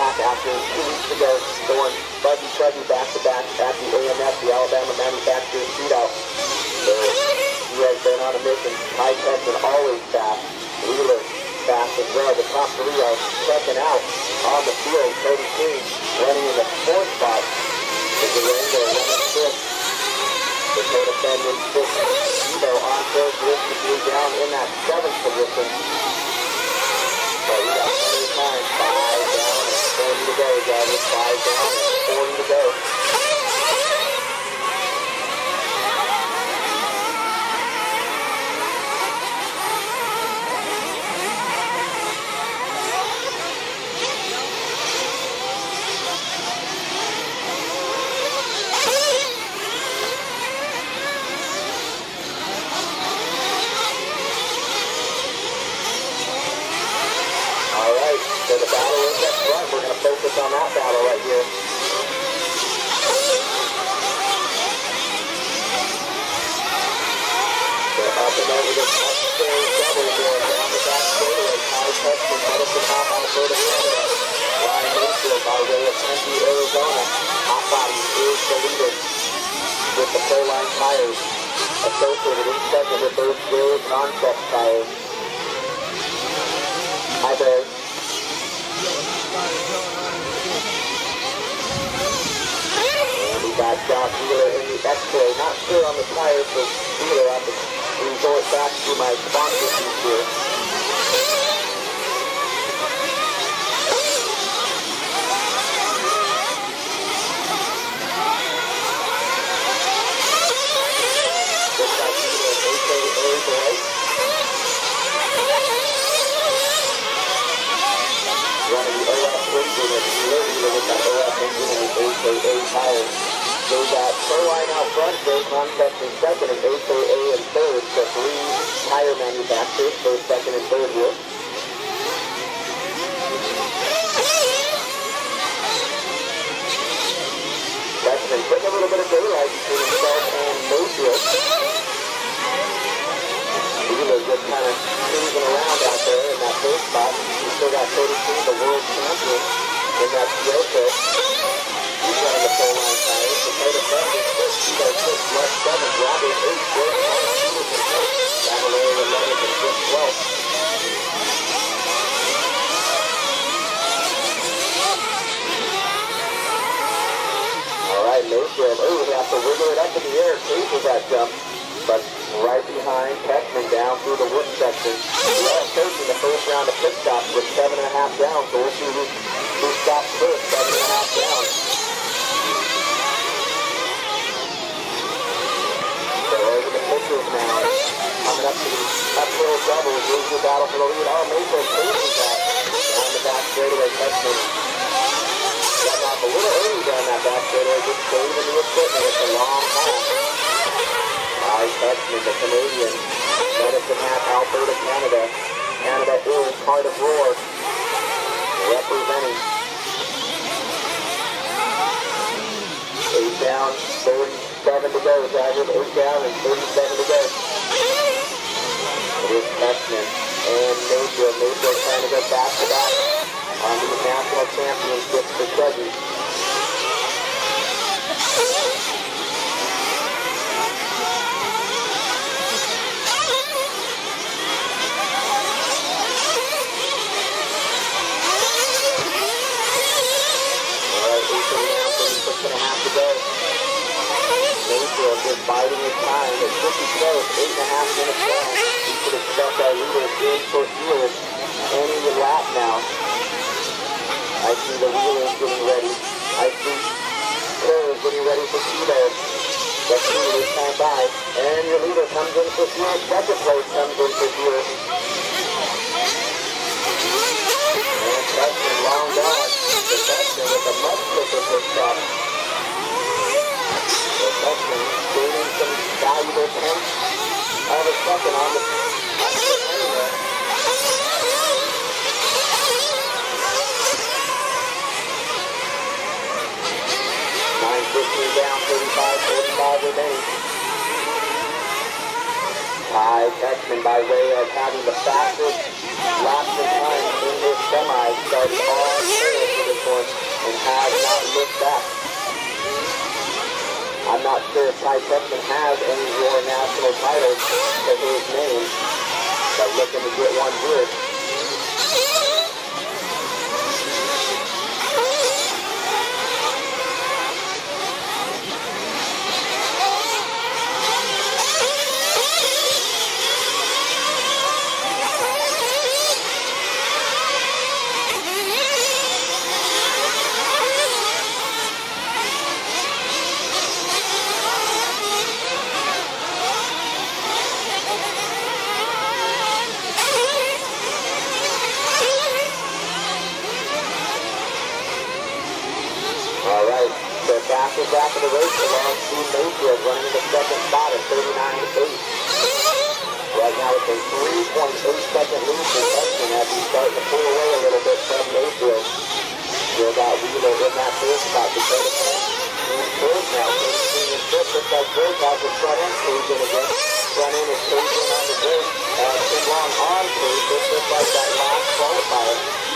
back after 2 weeks ago going buggy back-to-back at the AMF, the Alabama Manufacturers Shootout. So he has been on a mission. Ty Petman always fast. Wheeler fast as well. The top three are checking out on the field. Cody King running in the 4th spot. Durango running 5th. Dakota Bend in 6th. Evo on characteristically down in that 7th position. So we got plenty of time. 5 down and 40 to go, drivers. 5 down and 40 to go. So the battle is up front. We're going to focus on that battle right here. So up and over this upstairs double here down the back straightaway. Ty Petman, Medicine Hat, Alberta, Canada. Ryan Mayfield by way of Tempe, Arizona. Hot Body is the leader with the Proline tires. Associated in second with those Gale Concept tires. Hi, Barry. And we got Josh Wheeler in the X-ray. Not sure on the tires for Wheeler. I have to resort back to my sponsor piece here. Looks like Wheeler, a.k.a. Boy. Running the OF engine and Wheeler with that OF engine and the AKA tires. So we got Proline out front, Gale Concept in second, and AKA in third. So 3 tire manufacturers, first, second, and third here. Petman putting a little bit of daylight between himself and Mayfield. Wheeler just kind of cruising around out there in that 3rd spot. We still got Cody King, the world champion, in that Toyota. He's running the Proline tires. Dakota Bend is 6th. He got 6th, left 7th. Robert 8th. George Peterson 10th. Cavalier 11th and 5th, 12th. All right, Mayfield. Oh, we have to wiggle it up in the air. Cases that jump. But right behind Petman down through the wood section. We are taking the first round of pit stops with 7.5 down, so we'll see who stops first, 7.5 down. So over the pitchers now, coming up to the uphill double, here's your battle for the lead. Oh, Mayfield chasing that down the back straightaway. Petman got off a little early down that back straightaway, just saving the equipment. It's a long haul. Ty Petman, the Canadian, Medicine Hat, Alberta, Canada. Canada is part of Roar, representing. 8 down, 37 to go, drivers. 8 down and 37 to go. It is Petman and Mayfield. Mayfield trying to go back-to-back on the national championship for Chevy. Mayfield just biding his time. It's pretty close, 8.5 minutes long. We should expect our leaders in for fuel any lap now. I see the wheelers getting ready. I see Curve getting ready for Evo. Let's see this time by. And your leader comes in for fuel. Second place comes in for fuel. And Petman long gone. Petman with a much quicker pit stop. Petman gaining some valuable tenths of a second on the anyway. 9:15 down, 45 remaining. Ty Petman, by way of having the fastest laps of time in this semi, started all clear for the this one and has not looked back. I'm not sure if Ty Tessman has any more national titles to his name, but looking to get one here. Back of the race along Steve Mayfield, running in the second spot at 39.8. Right now it's a 3.8-second lead for Tessman as he's starting to pull away a little bit from Mayfield. Still got Wheeler in that first spot. Dakota in third now. In fifth, looks like Bird has the front end caging again. Front end is caging on the break. Tim Long on cage. This looks like that last qualifier.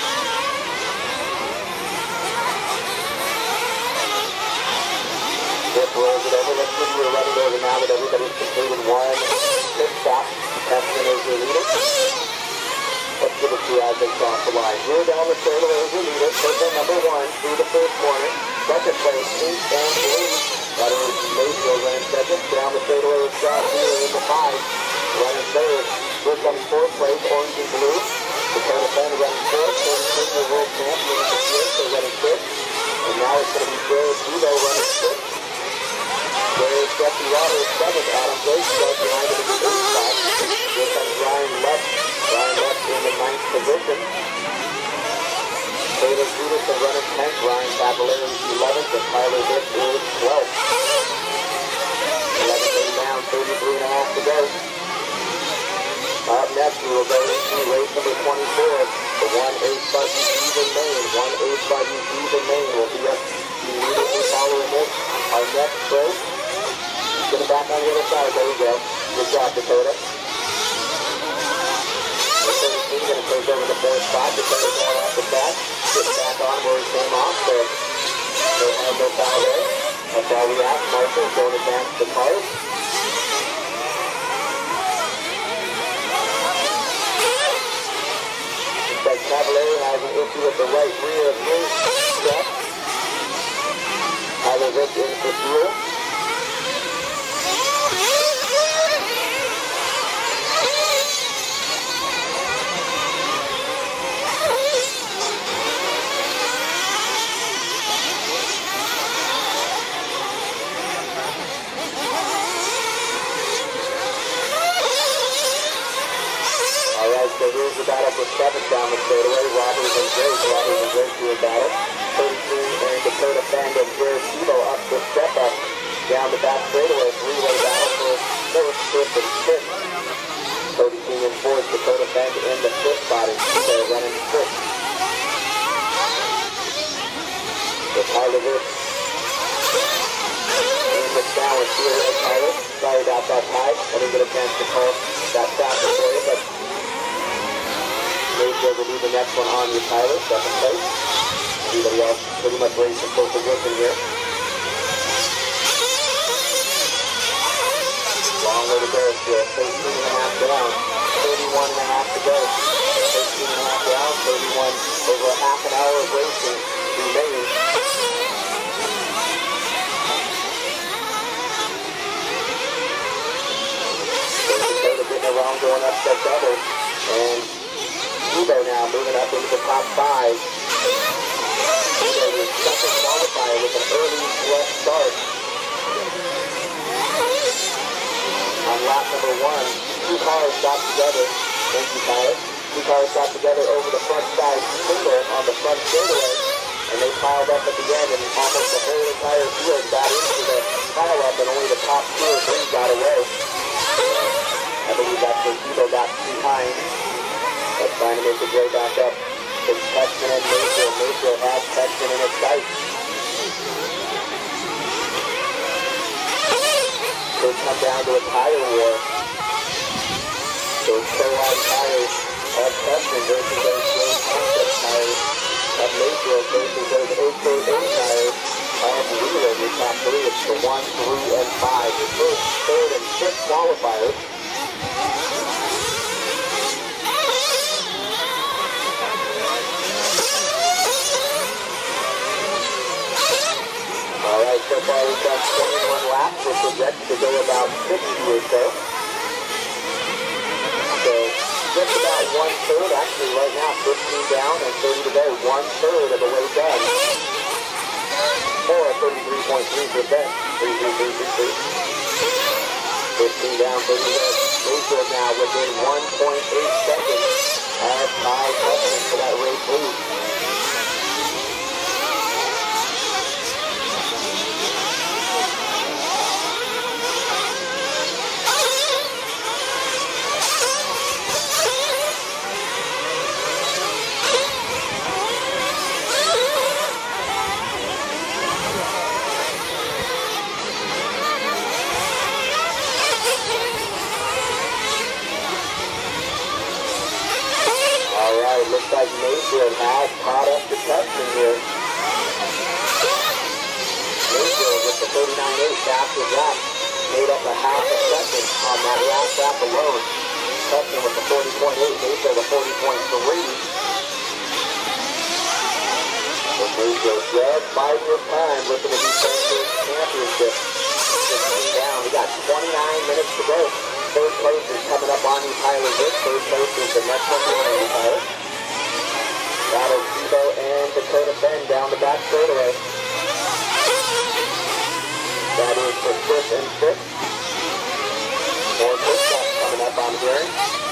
This rolls it over. Let's give you a running over now that everybody's completed one pit stop. Tessman is your leader. Let's give it to you as they cross the line. Here down the straightaway is your leader. Circle number 1 through the first corner. Second place, Pink and Blue. That is Mayfield running second. Down the straightaway is Scott Wheeler in the 5. Running third. Here comes fourth place, Orange and Blue. Dakota Fender running fourth. 33-year world champion in the field, so running fifth. And now it's going to be Jared Evo running sixth. There's Jesse Water is 7th. Adam Blake starts behind him in the 8th spot. Here comes Ryan Lutz. Ryan Lutz in the 9th position. Taylor Peterson running 10th. Ryan Cavallari 11th. And Tyler Vick is 12th. 11 down, 33.5 to go. Up next, we will go into race number 24. The 1-8 button Stephen Main. 1-8 button Stephen Main will be up immediately following this. Our next race. Get it back on the other side. There we go. Good job, Dakota. The 13 going to take over the third spot. Dakota going off the back. Get back on where he came off. So no harm, no foul there. That's all we ask. Marshall going to advance the cars. But Cavallari has an issue with the right rear of his truck. Tyler Vick in for fuel. So here's the battle for 7th down the straightaway. Robbers and Grace do a battle. 33 and Dakota Fender and Jared Evo up to step up down the back straightaway. 3-way battle for 4th, 5th, and 5th. 32 and 4th, Dakota Fender in the 5th spot and Evo running 6th. So Tyler Vick in the challenge here at Tyler. Sorry about that, Ty. I didn't get a chance to call that faster for you, but Mayfield will be the next one on with Tyler, 2nd place. Everybody else pretty much ready for full position here. Long way to go still. 13.5 down. 31.5 to go. 13.5 down. 31 over a half an hour of racing remaining. Dakota getting around going up that double. And Evo now moving up into the top 5. Evo was second qualifier with an early left start. On lap number 1, 2 cars stopped together. Thank you, Tyler. 2 cars stopped together over the front side single on the front straightaway. And they piled up at the end and almost the whole entire field got into the pile up and only the top 2 or 3 got away. I believe that's where Evo got behind. But trying to make his way back up. It's Tessman and Mayfield. Mayfield has Tessman in his sight. Could come down to a tire war. Those Pro-Line tires of Tessman versus those Road Concept tires of Mayfield. Mayfield faces those AKA tires of Wheeler, your top three. It's the 1, 3, and 5. Your first, third, and fifth qualifiers. All right, so far we've done 21 laps. We're projected to go about 60 or so. So just about 1/3, actually right now 15 down and 30 to go. 1/3 of the way done. Or 33.3%. 33. 15 down, 30 to go. Mayfield now within 1.8 seconds of Ty Tessman for that race lead. Looks like Mayfield has caught up to Tessman here. Mayfield with the 39.8 fastest lap made up a half a second on that last lap alone. Tessman with the 40.8, Mayfield the 40.3. So Mayfield just biding his time looking to defend his championship. 15 down. We got 29 minutes to go. Third place is coming up on you, Tyler Vick. Third place is the next one behind you, Tyler. Battle Tebow and Dakota Ben down the back straightaway. That is for 5th and 6th. More pit stops coming up on here.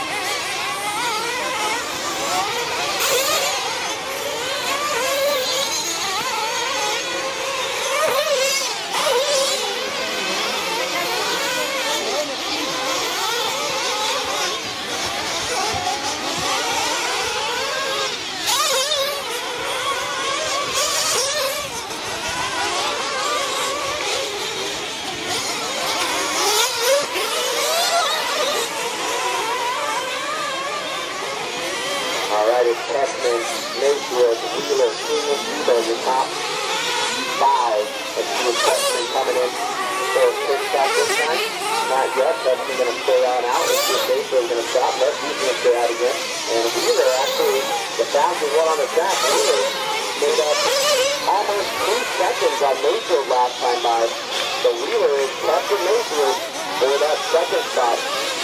Tessman, Mayfield, Wheeler, King, Tebow, your top 5. And see if Tessman coming in for a quick stop this time. Not yet. Tessman going to stay on out. Let's see if Mayfield's going to stop. Let's see if he's going to stay out again. And Wheeler actually, the fastest one on the track. Wheeler made up almost 2 seconds on Mayfield last time by. So Wheeler is touching Mayfield for that second spot.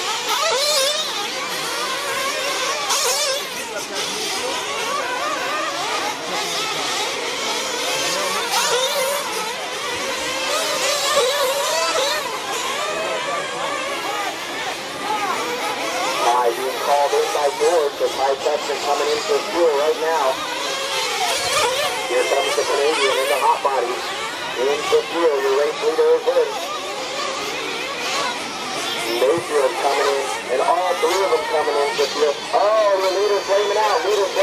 Being called in by George, so Ty Tessman coming in for fuel right now. Here comes the Canadian in the hot body. In for fuel, your race leader is in. Mayfield coming in, and all 3 of them coming in for fuel. Oh, the leader's flaming out,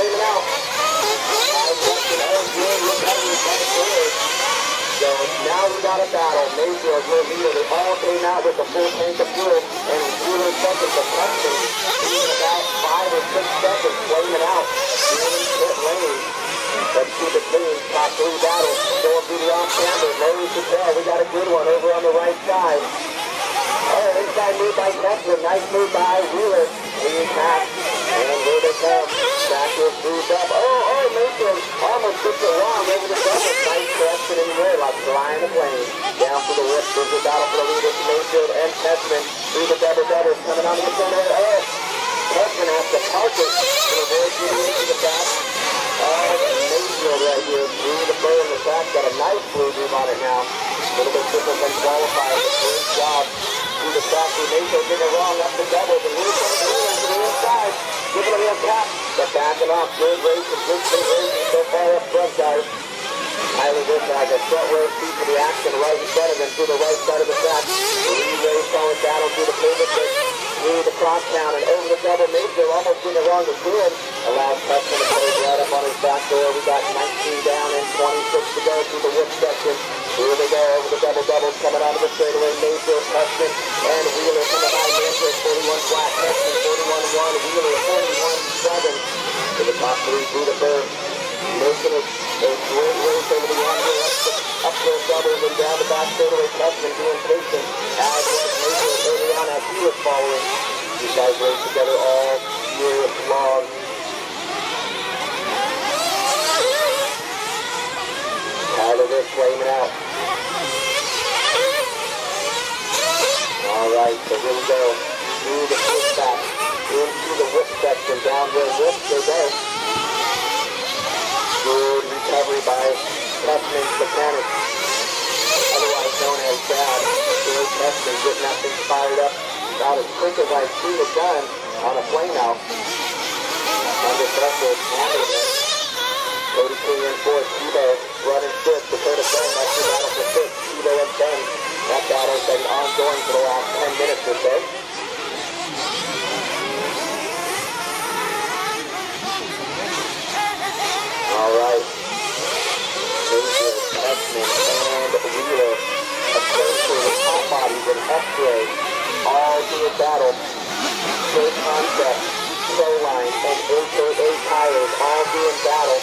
Ty Tessman, oh, good recovery by George. So now we got a battle. Mayfield, your leader, they all came out with a full tank of fuel, and Wheeler second to Tessman. Even about 5 or 6 seconds, flaming out. In pit lane. Let's see the clean top 3 battle going through the off-camber. Larry Patel, we got a good one over on the right side. Oh, inside move by Tessman. Nice move by Wheeler. Clean pass. And here they come. Track is moved up. Oh, Mayfield almost gets it wrong over the double. Nice correction in the air like flying a plane. Down for the whip. There's a battle for the lead. It's Mayfield and Tessman through the double. Coming on the center. Oh, Tessman has to park it to avoid getting into the back. Oh, Mayfield right here through the burr in the track. Got a nice blue move on it now. A little bit different than qualified. Great job through the track. Mayfield did it wrong up the doubles. And here's the Wheeler to the inside. Giving him a tap. But backing off. Good race and good racing so far up front, guys. Tyler Vick has a front row seat to the action right in front of him through the right side of the track. Three-race going battle through the pivot pit, through the crosstown and over the double. Mayfield almost doing it wrong to good. Allows Tessman to close right up on his back door. We got 19 down and 26 to go through the whip section. Here they go over the double-doubles coming out of the straightaway. Mayfield, Tessman, and Wheeler from behind Mayfield. 41 flat, Tessman 41-1, Wheeler 41-7 to the top 3 through the burn. making a great race over the angle, up those doubles and down the back straightaway. Tessman being patient, as was Major early on as he was following. These guys race together all year long. Tyler Vick flaming out. All right, so here we go. Through the pushback, into the whip section, down the whip, they go. Good recovery by Tessman's mechanic, otherwise known as Dad. George Tessman getting that thing fired up about as quick as I've seen it done on a flame out. Under pressure, handling it. Cody King in fourth, Tebow running fifth, Dakota Ben, that's the battle for fifth, Tebow and Ben. That battle's been ongoing for the last 10 minutes or so. All right. Major, Tessman, and Wheeler. Essentially, the top bodies and X-Ray all do a battle. Straight concept, Proline, and AKA Tires all doing battle.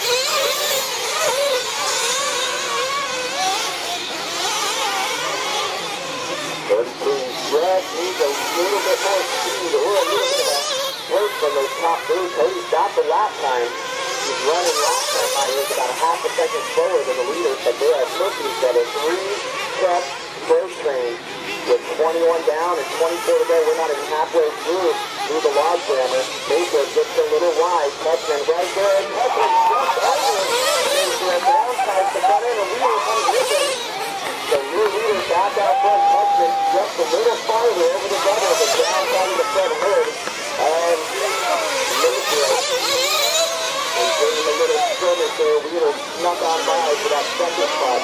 Cody King just needs a little bit more speed or a little bit of a work from those top three. Cody's got the lap time. He's running lap time by here. He's about a half a second slower than the leaders, but they are pushing each other. 3-step break train with 21 down and 24 to go. We're not even halfway through the log jammer. Major gets a little wide. Tessman right there. Tessman just over. Major downside to cut in, and Wheeler comes with him. The new leader back out front. Tessman just a little farther over the double, but downside of the front hood. And Major is getting a little skirmish there. Wheeler snuck on by for that second spot.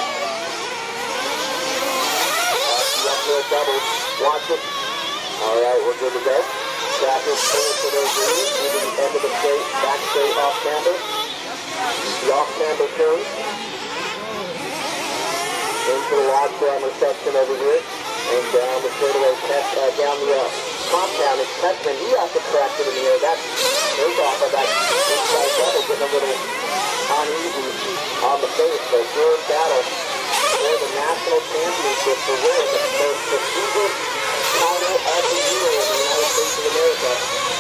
Up to a double. Watch it. All right, we're good to go. Trackers pulling for those leaders. Moving the end of the straight, back straight off camber. The off camber turn. Into the log jammer section over here. And down the straightaway, down the compound. It's Tessman. He has to crack it in the air. That goes off of that inside double, getting a little uneasy on the face. So good battle for the national championship for Will, the most prestigious title of the year in the United States of America.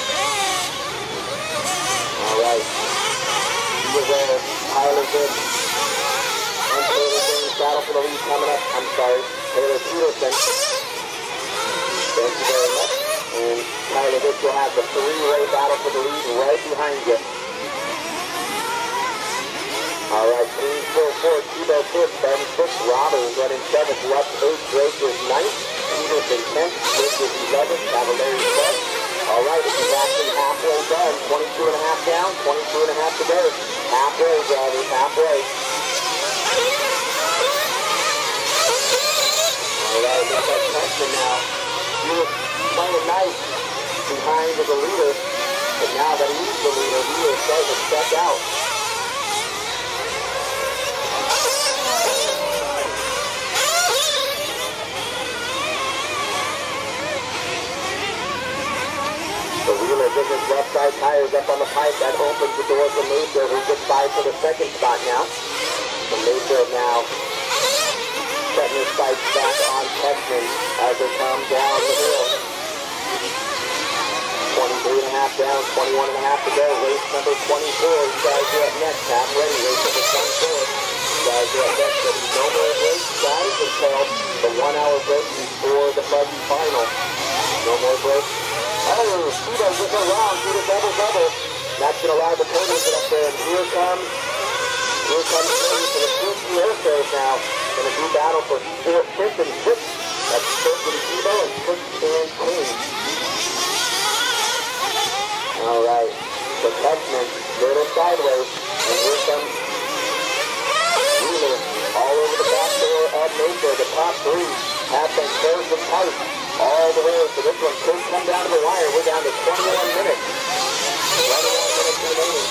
All right. Be aware, Tyler Vick and Taylor James battle for the lead coming up. I'm sorry, Taylor Peterson. Thank you very much. And Tyler Vick will have the three-way battle for the lead right behind you. All right, Green 4-4, Tebow 5th, Ben 6th, Robbins running 7th, Lux 8th, Drake is 9th, Peterson 10th, Vick is 11th, Cavallari 12th. All right, it's exactly halfway done, 22 and a half down, 22 and a half to go. Halfway, drivers, halfway. All right, looks like Tessman now. He was playing nice behind the leader, but now that he's the leader, he is starting to step out. So Wheeler gets his left side tires up on the pipe. That opens the door for Major, who gets by for the second spot now. So Major now setting his sights back on Tessman as they come down the hill. 23 and a half down, 21 and a half to go. Race number 24. You guys are up next. Half ready. Race number 24. You guys are up next. There'll be no more race guys until the 1 hour break before the Fuzzy final. No more breaks. Oh, Tebow getting around through the double-double. That's going to allow the pony to get up there. And here comes Cody for the first air shows now. Going to do battle for 5th and 6th. That's 5th and Tebow and 6th and King. All right. So Tessman, little sideways. And here comes Wheeler all over the back door of Major. The top three have been closed and tight all the way. So this one could come down to the wire. We're down to 21 minutes. 21 minutes remaining.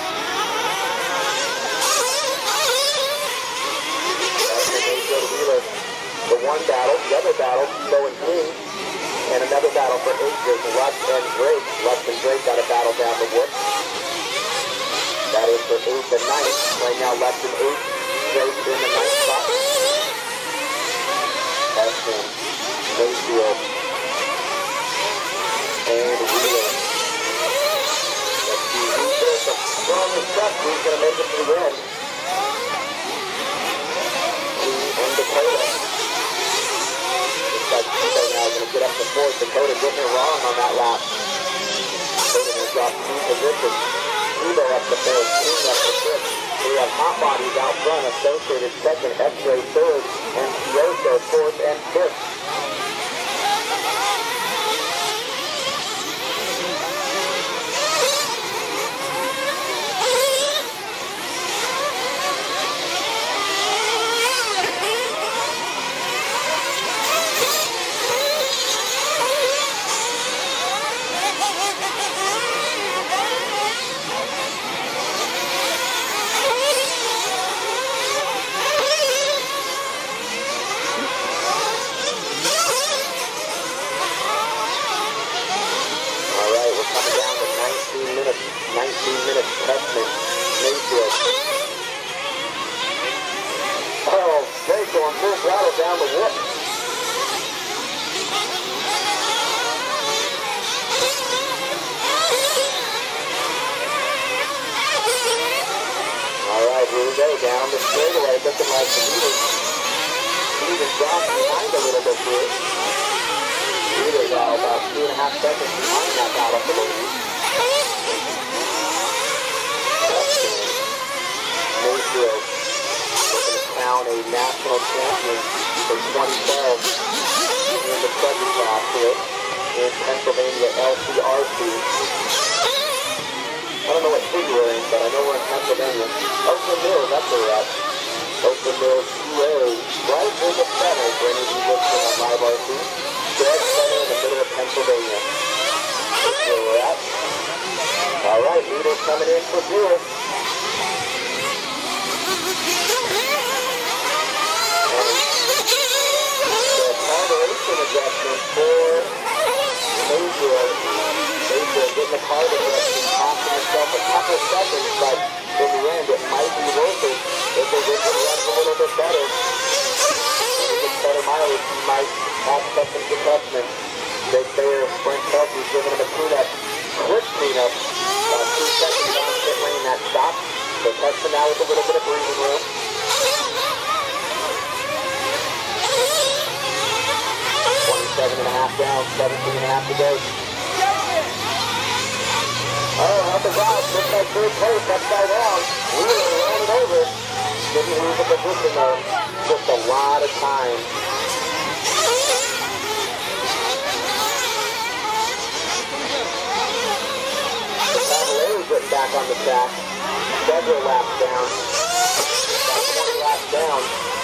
That's the Major Wheeler. the other battle, Bo and King, and another battle for 8th is Lutz and Drake. Lutz and Drake got a battle down the whoop. That is for 8th and 9th. Right now, Lutz and 8th, Drake in the 9th spot. Heston, Mayfield, and Wheeler. Let's see who's doing some strong stuff. Who's going to make it to the end? And Dakota. Looks like Tebow now is going to get up to 4th. Dakota getting it wrong on that lap. Dakota has dropped 2 positions. Tebow up to 4th. King up to 5th. We have Hot Bodies out front. Associated 2nd. X-Ray 3rd. And Kyoto 4th and 5th. Mayfield. Oh, they're going full throttle down the whoop. All right, here we go, down the straightaway, looking like the leader's dropped behind a little bit here. Leader's about 2.5 seconds behind that battle for the lead. Mayfield looking to crown a national champion for 2012 in the second class here in Pennsylvania LCRC. I don't know what city we're in, but I know we're in Pennsylvania. Oakland Mills, that's where we're at. Oakland Mills, PA, right in the center for any of you listening on Live RC. Dead center in the middle of Pennsylvania. That's where we're at. All right, leaders coming in for Buick. The carburation adjustment for Mayfield. Mayfield getting the carb adjustment, costing himself a couple seconds, but in the end it might be worth it if they get the run a little bit better. If he gets better mileage, he might have some adjustments. Big Bear, Brent Kelsey's giving him a cleanup, quick cleanup. 2 seconds on pit lane, that stop. So Kelsey now with a little bit of breathing room. 27.5 down, 17.5 to go. Oh, up and down, looks like 3rd place, upside down. Wheeler ran it over. Didn't lose the position though. Just a lot of time. The Cavaliers getting back on the track. Several laps down. About 20 laps down.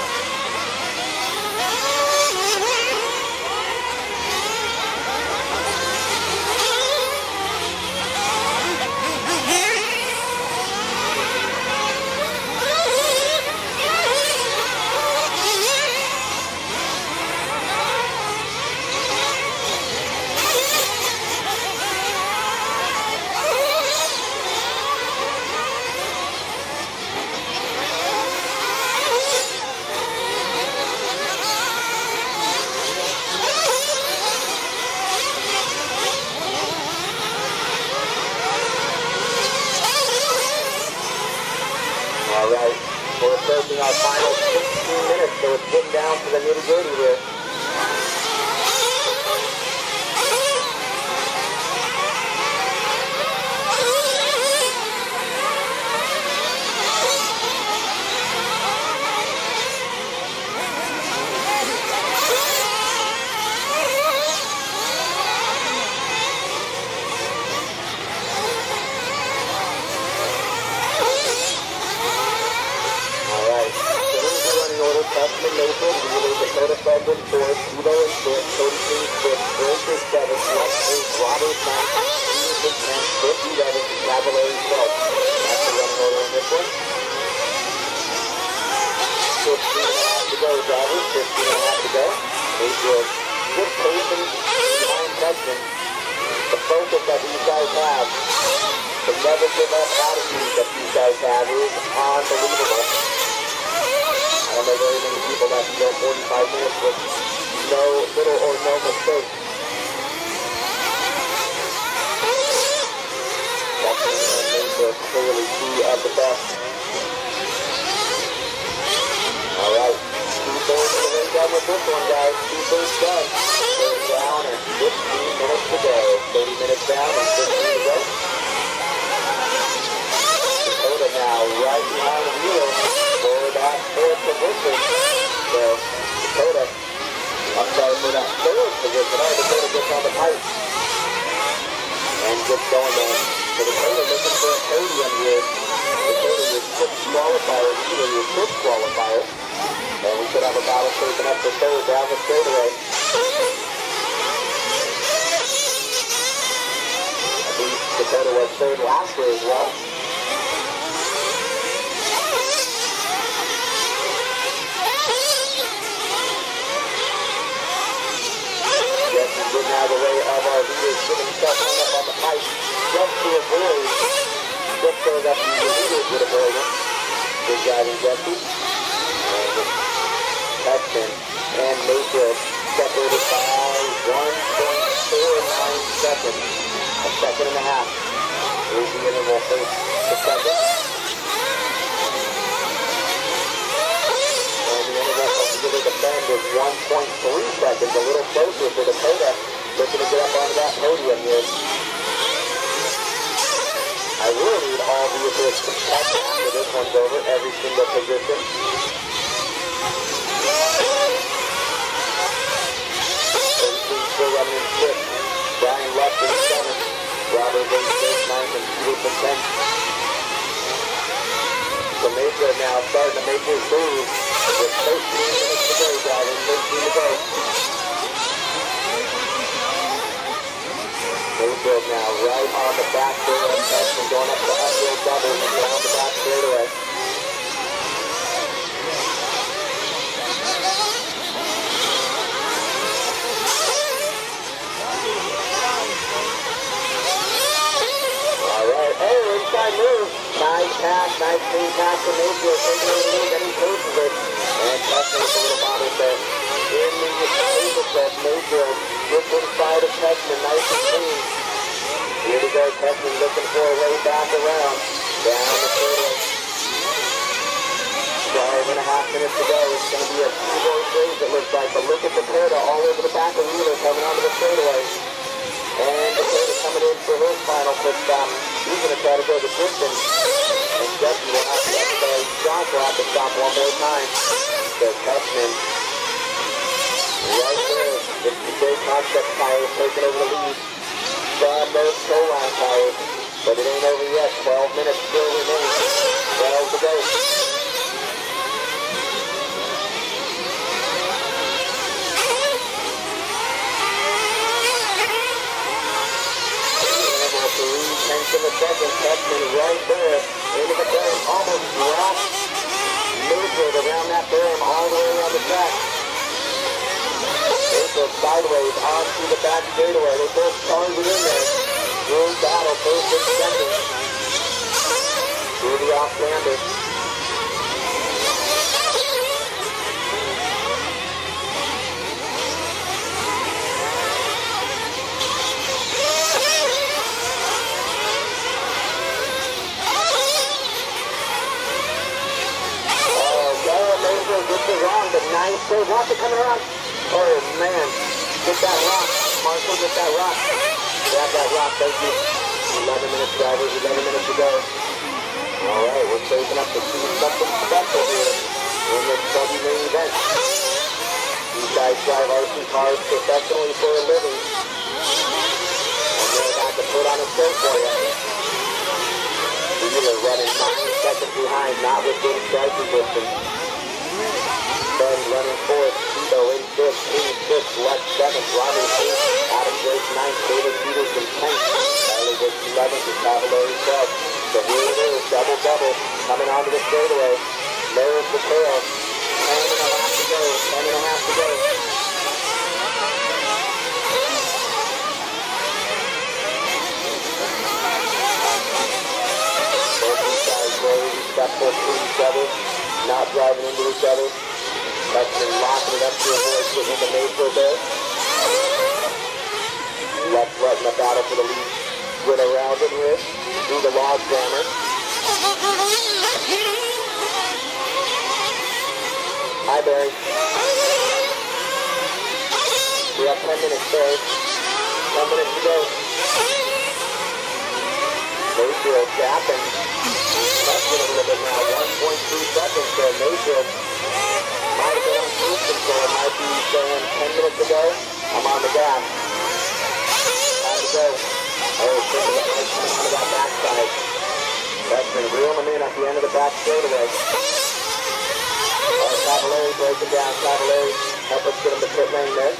All right, we're approaching our final 16 minutes, so it's getting down to the nitty-gritty here. Dustin Mayfield, Wheeler, Dakota Feldman, 4th, Tebow in 5th, Cody King 5th, Drake is 7th, Lutz 8th, Robert 9th, Stevens is 10th, 5th, 11th, and Cavalieri 12th. That's the running order in this one. 15.5 to go, drivers, 15.5 to go. Mayfield, good patience behind Texan. The focus that these guys have, the never give up attitude that these guys have is unbelievable. I don't know very many people that can go 45 minutes with no little or no mistake. Texan and Mayfield clearly two of the best. All right, 2/3 of the way done with this one, guys. 2/3 done. Third down and 15 minutes to go. 30 minutes down and 15 to go. Dakota now right behind Wheeler for that fourth position. So Dakota, I'm sorry, for that third position. Oh, Dakota gets on the pipe and gets going there. So Dakota looking for a podium here. Dakota your sixth qualifier, Wheeler your fifth qualifier. And we could have a battle shaping up for third down the straightaway. I believe Dakota was third last year as well. Justin getting out of the way of our leaders, getting himself hung up on the pipe just to avoid, just so that the leaders would avoid him. Good driving, Justin. Texan and Mayfield separated by 1.49 seconds. A second and a half. Here's the interval first to second. And the interval altogether the bend is 1.3 seconds. A little closer for Dakota. Looking to get up onto that podium here. I will need all vehicles to catch after this one's over. Every single position. Still running in fifth. Brian left in seventh. Robert goes first, ninth, and Peter for 10th. So Mayfield now starting to make his move with 13 minutes to go, driving 13 to go. Mayfield now right on the back door of Texan, going up the uphill double and down the back straightaway. Inside move. Nice pass, nice clean pass to Mayfield, taking over the lead, then he poses it. And Texan with a little bobble set. In the table set, Mayfield gets inside of Texan, nice and clean. Here we go, Texan looking for a way back around. Down the straightaway. 12.5 minutes to go. It's going to be a few more days, it looks like. But look at Dakota all over the back of Wheeler coming onto the straightaway. And Dakota coming in for his final pit stop. He's going to try to go the distance. And Justin will have to, Josh will have to stop one more time. So Texan right there. It's the big concept tires taking over the lead. From those Proline tires. But it ain't over yet. 12 minutes still remain. 12 to go. Tenths of a second, Texan right there, into the berm, almost dropped Mayfield around that berm, all the way around the track. Mayfield sideways onto the back straightaway. They both charged it in there. Room battle, first and second. Through the off-lander. Gets it wrong, but nice save. Watch it coming around. Oh, man. Get that rock. Marshall, get that rock. Grab that rock, thank you. 11 minutes, drivers. 11 minutes to go. All right, we're saving up to see something special here in this Chubby main event. These guys drive RC cars professionally for a living. And they're about to put on a show for you. Wheeler running 9 seconds behind, not within striking distance. Ben running fourth, Tito in fifth, King sixth, Lex seventh, Robert eighth, Adam Drake ninth, David Peterson 10th, Tyler Dix 11th, and Cavallari 12th. So here it is, double-double, coming onto the straightaway. There's the tail, 10.5 to go, 10.5 to go. each other, not driving into each other. Hudson locking it up to avoid getting into Mayfield there. Left letting the battle for the lead get around him here through the log jammer. Hi, Barry. We have 10 minutes, Barry. 10 minutes to go. Mayfield gapping. That's a little bit now. 1.3 seconds there. Mayfield might have been on cruise control. Might be saying 10 minutes ago, I'm on the gas. Time to go. Oh, taking the right time out of that backside. That's been reeling him in at the end of the back straightaway. Cavallari breaking down. Cavallari help us get him to pit lane there.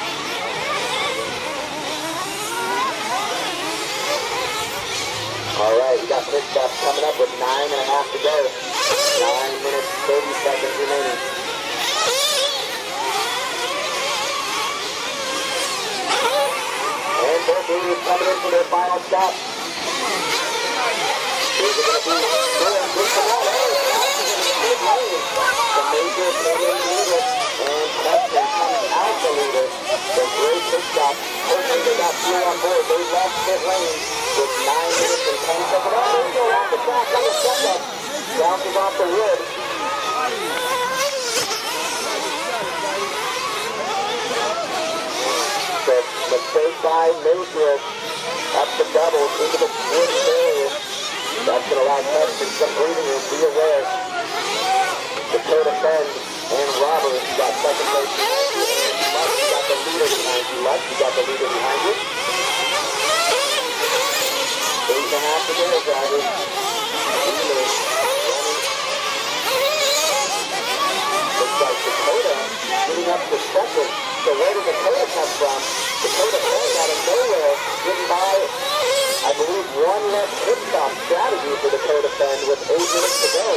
All right, we got pit stops coming up with 9.5 to go. 9 minutes, 30 seconds remaining. And both leaders coming in for their final stop. These are going to be doing good for one. The major leader and Hudson comes out the leader. The great pit stop. Hopefully they got 3 on board. They left pit lane with 9 minutes and 10 seconds. Oh, there you go, off the track on the setup. Bounces off the wood. So the straight by Mayfield up the doubles into the wooden barrier. That's going to allow Hudson some breathing room. Be aware. Dakota Fend and Roberts, you got second place behind you, and Lutz, you got the leader behind you. Lutz, you got the leader behind you. 8.5 to go, drivers. Leader running. Looks like Dakota getting up to second. So where did Dakota come from? Dakota Fend out of nowhere, getting by, I believe, one less pit stop strategy for Dakota Fend with 8 minutes to go.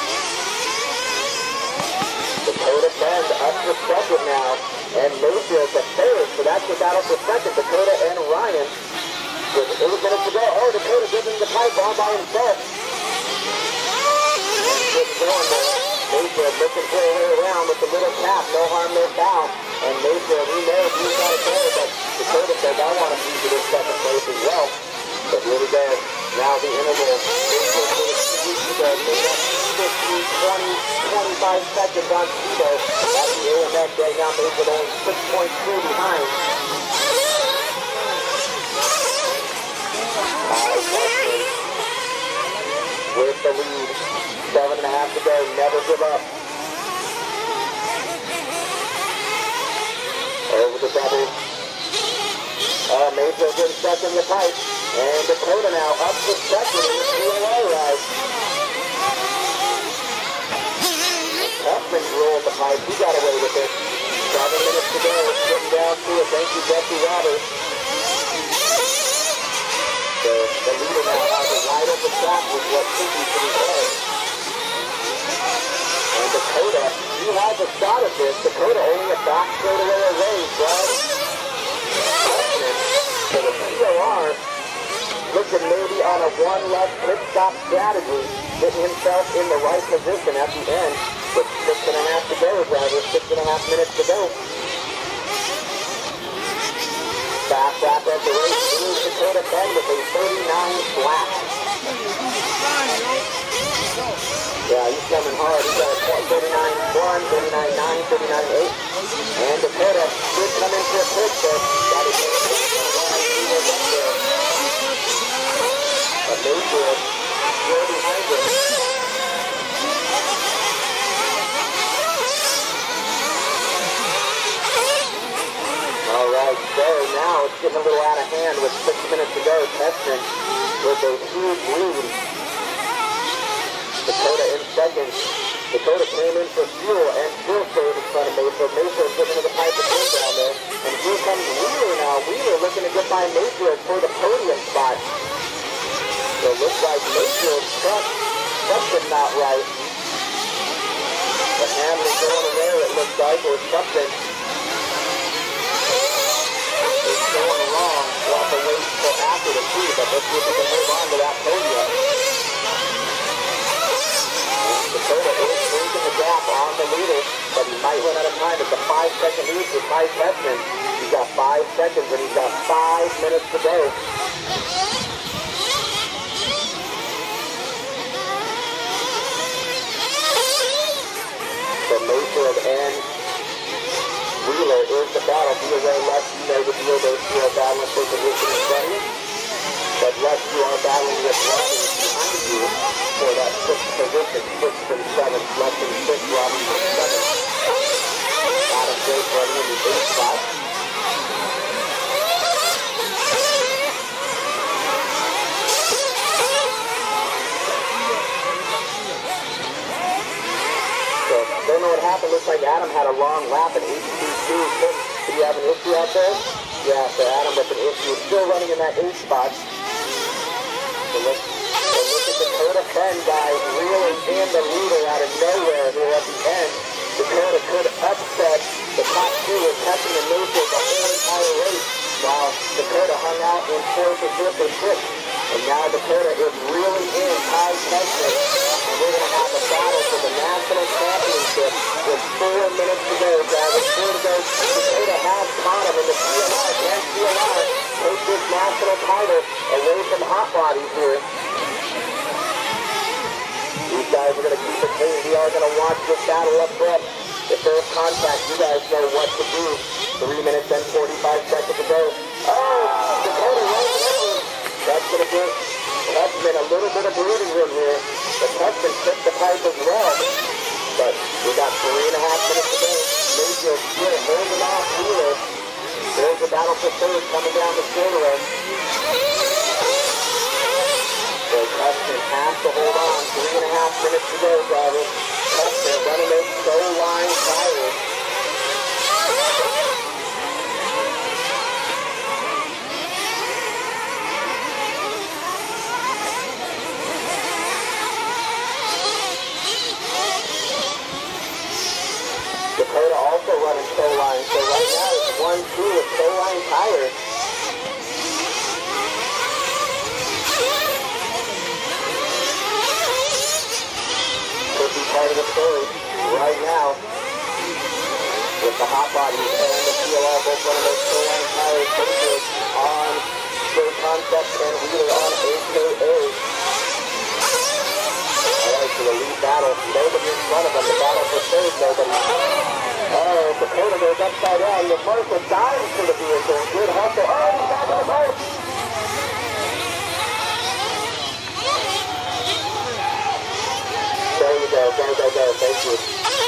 Dakota Fend up to second now, and Mayfield the third, so that's the battle for second. Dakota and Ryan with 8 minutes to go. Oh, Dakota giving the pipe all by himself. Good going there. Mayfield looking for a way around with the little tap, no harm, no foul. And Mayfield, he knows he's got it there, but Dakota says, I want to be to this second place as well. But here we go. Now the interval. Mayfield for the speed to go. 15, 20, 25 seconds on Tito. That's the AMS right now. Mayfield only 6.2 behind. With the lead. 7.5 to go. Never give up. Over the double. Mayfield getting stuck in the pipe. And Dakota now up to second in the PLA ride. Hudson rolled the pipe. He got away with it. 7 minutes to go. Getting down to it. Thank you, Jesse Roberts. So the leader now has a wide open track with what should be pretty good. And Dakota, he has a shot at this. Dakota only a back straightaway away from Hudson. So the POR looking maybe on a one less pit stop strategy, getting himself in the right position at the end with 6.5 to go, driver. 6.5 minutes to go. Fast lap of the race. Here's Dakota Fend with a 39 flat. Yeah, he's coming hard. He's got a 39.1, 39.9, 39.8. And Dakota should come in for a pit stop. Got his name up there. But Mayfield still behind him. All right, so now it's getting a little out of hand with 6 minutes to go. Tesman with a huge lead. Dakota in second. Dakota came in for fuel and still stayed in front of Mayfield. Mayfield getting into the pipe of down there. And here comes Wheeler now. Wheeler looking to get by Mayfield for the podium spot. So it looks like Mayfield's truck, something not right. The handling going in there, it looks like, or something. It's going wrong. We'll have to wait until after to see, but let's see if we can hold on to that podium. on the leader, but he might run out of time. It's a 5-second lead for Ty Tessman. He's got 5 seconds, and he's got 5 minutes to go. So Mayfield and Wheeler is the battle. Be away, left, you know the deal. Those two are battling for position in front of you. But left, you are battling with Robbie behind you for that 6th position, 6th and 7th. Left and 6th, Robbie for 7th. Adam Drake running in the 8th spot. Don't know what happened. Looks like Adam had a long lap at 8:22. Did he have an issue out there? Yeah, so Adam with an issue. Still running in that 8th spot. So look at Dakota Fenn, guys, reeling in the leader out of nowhere here at the end. Dakota could upset the top 2 with Tessman and Mayfield the whole entire race, while Dakota hung out in 4th and 5th and 6th. And now Dakota is reeling in Ty Tessman, and we're going to have a battle for the national championship with 4 minutes to go, guys. With 4 to go, Dakota has caught him in the CLR. Can CLR take this national title away from Hot Bodies here? These guys are going to keep it clean. We are going to watch this battle up front. If there's contact, you guys know what to do. 3 minutes and 45 seconds to go. Oh, Dakota rolls over. That's going to give Tessman a little bit of breathing room here. But Tessman took the pipe as well. But we got 3.5 minutes to go. Mayfield still holding off Wheeler. There's the battle for 3rd coming down the straightaway. So Tessman has to hold on. 3.5 minutes to go, drivers. Tessman running those slow line tires. Dakota also running slow line. So right now it's 1-2 with slow line tires. Could be part of the story right now with the Hot Bodies and the CLR both running those slow line tires. Mayfield on Straight Concepts and Wheeler on AKA. Alright, so the lead battle. Nobody in front of them. The battle for 3rd, nobody. Oh, Dakota goes upside down. The Marshall dives for the vehicle. Good hustle. Oh, he's back on the boat. There you go. Go. Thank you.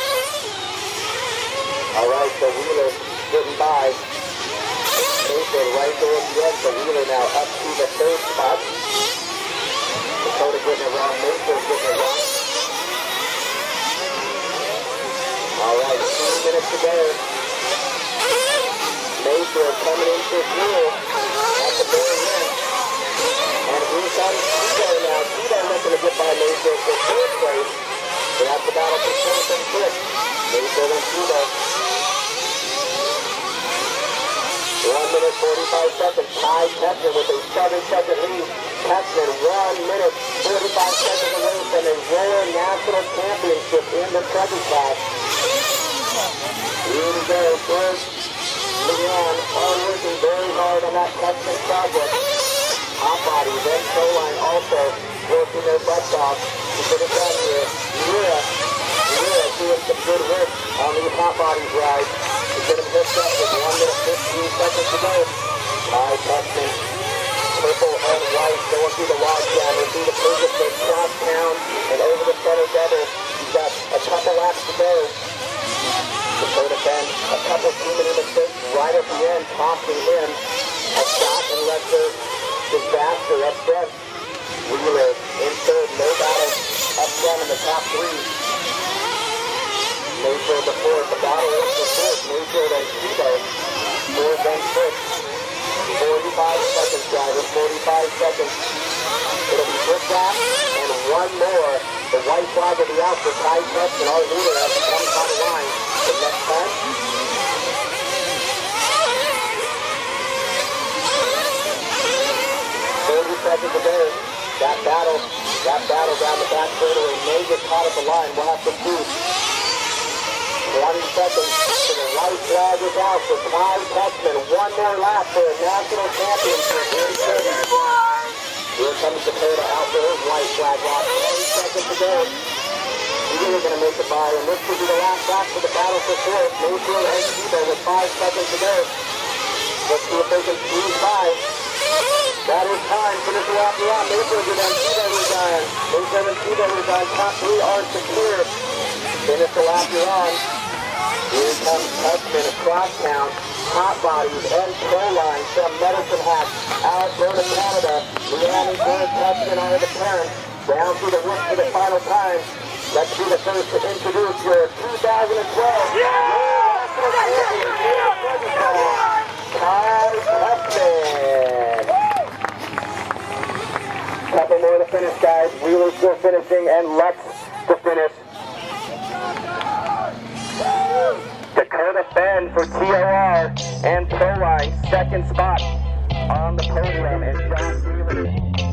Alright, so Wheeler getting by. Mayfield right there at the end. So Wheeler now up to the 3rd spot. Dakota getting it wrong. Mayfield getting it wrong. Alright, 2 minutes to go. Mayfield coming in for Wheeler at the very end. And here comes Tito now. Tito looking to get by Mayfield for 3rd place. So that's the battle for 4th and 5th. Mayfield and Tito. 1 minute, 45 seconds. Ty Tessman with a 7-second lead. Tessman 1 minute, 45 seconds away from a Roller National Championship in the trucking class. Here we go, first. Leon are working very hard on that Tessman project. Hot Bodies and Proline also working their butts off to get it done here. Mira doing some good work on these Hot Bodies rides to get them hooked up with 1 minute, 15 seconds to go. Ty Tessman, purple and white, going through the log jammer, through the Ferguson, cross town, and over the center double. He's got a couple laps to go. Dakota Fenn, a couple too-many mistakes right at the end, costing him a shot and lesser disaster up front. Wheeler in 3rd, no battle up front in the top 3. Mayfield the 4th, the battle is the 4th. Mayfield and Tito, 4th and 5th. 45 seconds, driver, 45 seconds. It'll be this lap and 1 more. The white flag will be out for Ty Tessman, our leader, as he comes on the line. The next time. 30 seconds to go. That battle down the back straightaway may get caught at the line. We'll have to see. 20 seconds. So the white flag is out for Ty Tuchman. One more lap for a national championship. Here comes Dakota out for his white flag lap. 20 seconds to go. He's really going to make it by, and this will be the last lap for the battle for fourth. Mayfield and Tebow with 5 seconds to go. Let's see if they can squeeze by. That is time. Finish the lap around. Mayfield and Tebow resign. Mayfield and Tebow resign. Top 3 are secure. Finish the lap on. Here comes Tuchman across town. Hot bodies and pro lines from Medicine Hat, Alberta, Canada. Leanne and Jared Tuchman are the parents. Down through the woods for the final time. Let's be the first to introduce your 2012 Ty Tuchman. Couple more to finish, guys. Wheeler's still finishing, and Lutz to finish. Dakota Fenn for TOR and Proline, second spot on the podium, and John Wheeler.